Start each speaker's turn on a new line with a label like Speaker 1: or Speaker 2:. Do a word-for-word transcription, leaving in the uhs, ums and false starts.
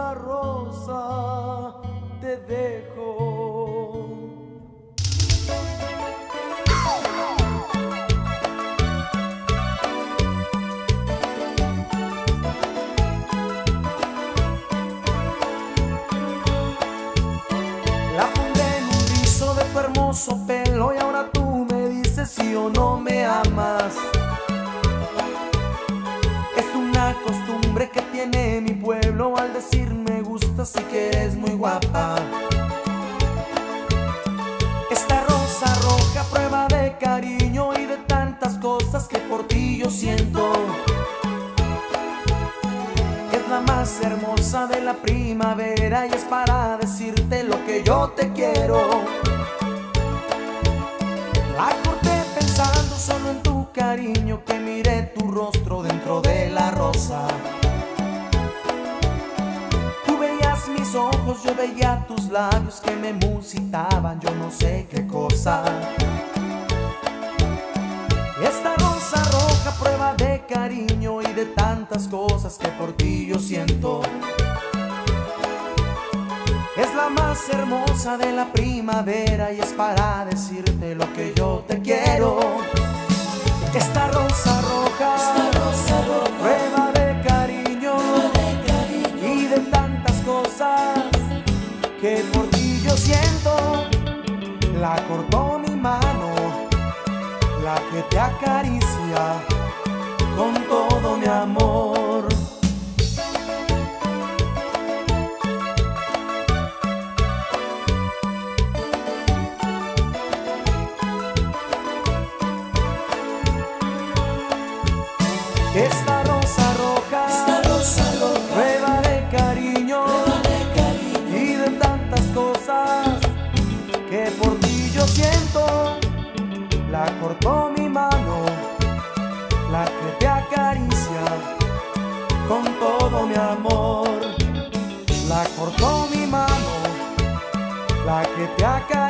Speaker 1: la rosa te dejo. La pondré en un rizo de tu hermoso pelo y ahora tú me dices si o no me amas. Es una costumbre que tiene mi pueblo al decir me gustas y que eres muy guapa. Esta rosa roja, prueba de cariño y de tantas cosas que por ti yo siento. Es la más hermosa de la primavera y es para decirte lo que yo te quiero. La corté pensando solo en tu cariño, que miré tu rostro dentro de la rosa. Tú veías mis ojos, yo veía tus labios que me musitaban, yo no sé qué cosa. Esta rosa roja, prueba de cariño y de tantas cosas que por ti yo siento. Es la más hermosa de la primavera y es para decirte lo que yo te quiero. Esta rosa roja,
Speaker 2: Esta rosa roja,
Speaker 1: prueba de cariño,
Speaker 2: prueba de cariño
Speaker 1: y de tantas cosas que por ti yo siento. La cortó mi mano, la que te acaricia con todo mi amor. Esta rosa roja,
Speaker 2: Esta rosa roja,
Speaker 1: prueba de cariño,
Speaker 2: prueba de cariño
Speaker 1: y de tantas cosas que por ti yo siento. La cortó mi mano, la que te acaricia con todo mi amor. La cortó mi mano, la que te acaricia